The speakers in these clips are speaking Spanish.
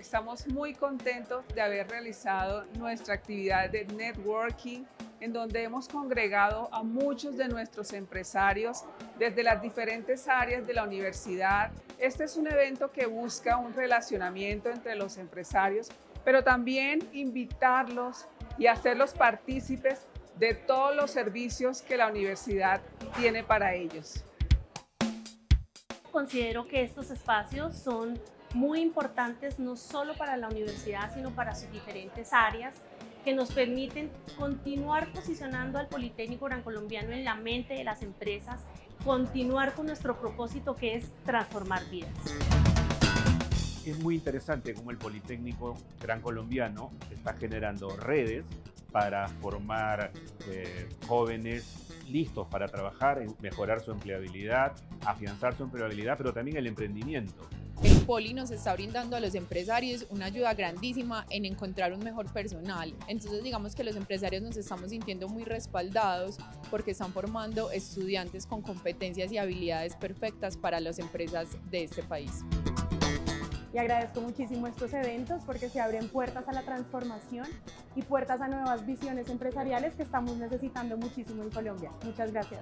Estamos muy contentos de haber realizado nuestra actividad de networking, en donde hemos congregado a muchos de nuestros empresarios desde las diferentes áreas de la universidad. Este es un evento que busca un relacionamiento entre los empresarios, pero también invitarlos y hacerlos partícipes de todos los servicios que la universidad tiene para ellos. Considero que estos espacios son muy importantes no solo para la universidad, sino para sus diferentes áreas, que nos permiten continuar posicionando al Politécnico Gran Colombiano en la mente de las empresas, continuar con nuestro propósito, que es transformar vidas. Es muy interesante cómo el Politécnico Gran Colombiano está generando redes para formar jóvenes listos para trabajar, mejorar su empleabilidad, afianzar su empleabilidad, pero también el emprendimiento. El Poli nos está brindando a los empresarios una ayuda grandísima en encontrar un mejor personal. Entonces digamos que los empresarios nos estamos sintiendo muy respaldados porque están formando estudiantes con competencias y habilidades perfectas para las empresas de este país. Y agradezco muchísimo estos eventos porque se abren puertas a la transformación y puertas a nuevas visiones empresariales que estamos necesitando muchísimo en Colombia. Muchas gracias.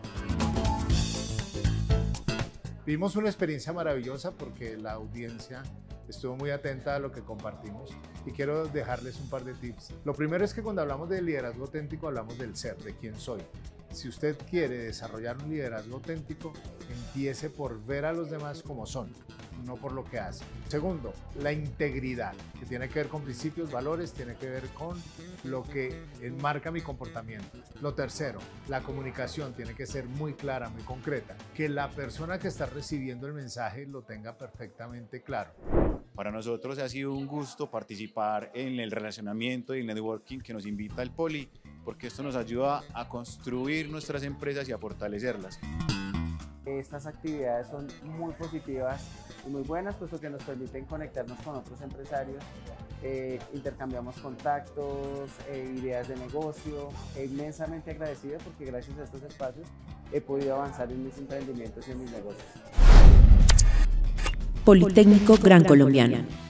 Vimos una experiencia maravillosa porque la audiencia estuvo muy atenta a lo que compartimos y quiero dejarles un par de tips. Lo primero es que cuando hablamos de liderazgo auténtico hablamos del ser, de quién soy. Si usted quiere desarrollar un liderazgo auténtico, empiece por ver a los demás como son, no por lo que hacen. Segundo, la integridad, que tiene que ver con principios, valores, tiene que ver con lo que enmarca mi comportamiento. Lo tercero, la comunicación tiene que ser muy clara, muy concreta, que la persona que está recibiendo el mensaje lo tenga perfectamente claro. Para nosotros ha sido un gusto participar en el relacionamiento y el networking que nos invita el Poli, porque esto nos ayuda a construir nuestras empresas y a fortalecerlas. Estas actividades son muy positivas y muy buenas, puesto que nos permiten conectarnos con otros empresarios, intercambiamos contactos, ideas de negocio. Inmensamente agradecido porque gracias a estos espacios he podido avanzar en mis emprendimientos y en mis negocios. Politécnico Gran Colombiano.